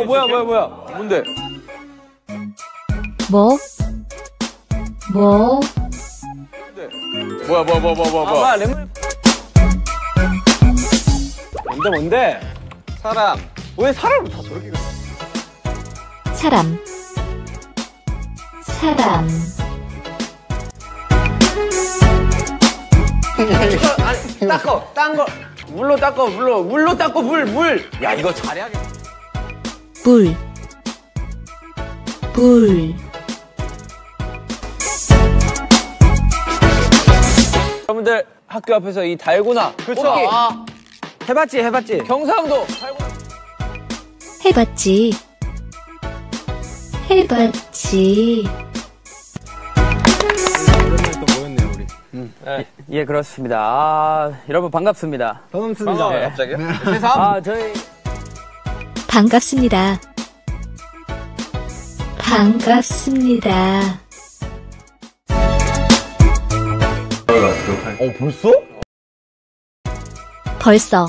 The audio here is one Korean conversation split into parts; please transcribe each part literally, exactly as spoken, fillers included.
뭐야 뭐야 뭐야 뭔데? 뭐? 뭐? 뭐야 뭐야 뭐야 뭐야 뭐야? 아, 뭐야 랩 뭔데 뭔데? 사람. 왜 사람을 다 저렇게 그려? 사람. 사람. 아니 닦어 딴 거 물로 닦어 물로 물로 닦고 물 물. 야 이거 잘해야겠다. 물. 물. 여러분들 학교 앞에서 이 달고나 그렇죠. 아, 해봤지 해봤지. 경상도 달고나 해봤지. 해봤지. 오랜만에 또 모였네요 우리. 음. 네. 예 그렇습니다. 아, 여러분 반갑습니다. 반갑습니다. 네. 갑자기요? 세상? 아 저희 반갑습니다. 반갑습니다. 어 벌써? 벌써.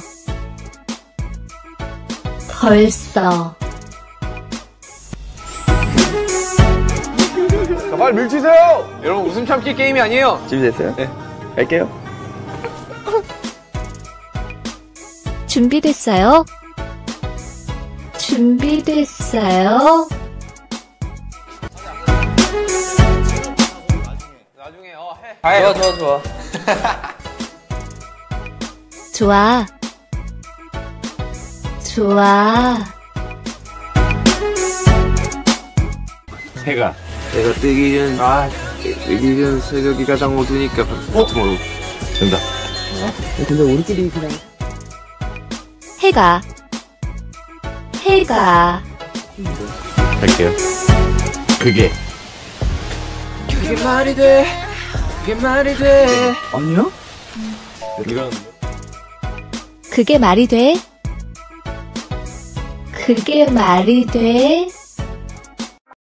벌써. 자, 빨리 밀치세요. 여러분 웃음 참기 게임이 아니에요. 준비됐어요? 네. 갈게요. 준비됐어요? 준비됐어요? 나중에 어 해. 좋아 좋아 좋아. 좋아. 좋아. 해가 해가 뜨기 전 아 뜨기 전 새벽이 가장 어두우니까 버튼으로 된다. 근데 우리끼리 그냥 해가. 해가. 할게요. 그게 그게 말이 돼. 그게 말이 돼. 아니야? 이건 그게 말이 돼? 그게 말이 돼?